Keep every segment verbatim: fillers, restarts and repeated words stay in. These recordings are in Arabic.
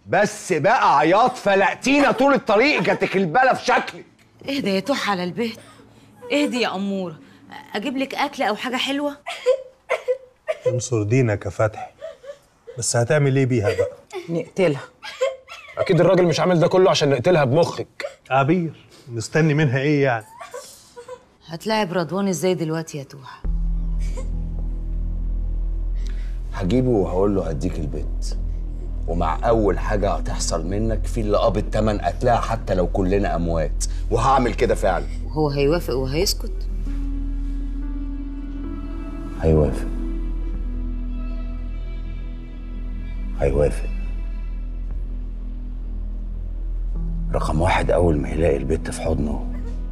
بس بقى عياط فلقتينا طول الطريق، جاتك البلا في شكلك. اهدى يا توح على البيت، اهدي يا اموره. اجيب لك اكل او حاجه حلوه؟ انصر دينك يا فتحي، بس هتعمل ايه بيها بقى؟ نقتلها. اكيد الراجل مش عامل ده كله عشان نقتلها بمخك. عبير، مستني منها ايه يعني؟ هتلاعب رضوان ازاي دلوقتي يا توح؟ هجيبه وهقول له هديك البيت، ومع اول حاجه هتحصل منك في اللي قابض تمن قتلها حتى لو كلنا اموات، وهعمل كده فعلا. وهو هيوافق وهيسكت؟ هيوافق هيوافق رقم واحد، اول ما يلاقي البت في حضنه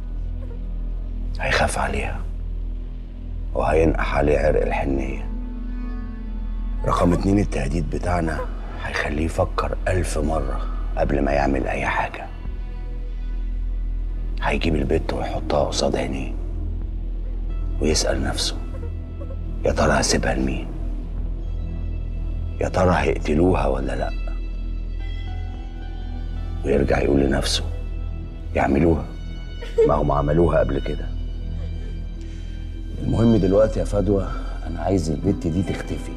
هيخاف عليها وهينقح عليه عرق الحنيه. رقم اتنين، التهديد بتاعنا هيخليه يفكر ألف مرة قبل ما يعمل أي حاجة. هيجيب البت ويحطها قصاد عينيه ويسأل نفسه يا ترى هسيبها لمين؟ يا ترى هيقتلوها ولا لأ؟ ويرجع يقول لنفسه يعملوها، ما هم عملوها قبل كده. المهم دلوقتي يا فدوى، أنا عايز البت دي تختفي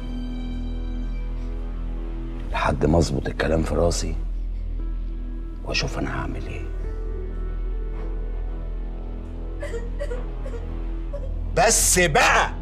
لحد ما اظبط الكلام في راسي واشوف انا هعمل ايه. بس بقى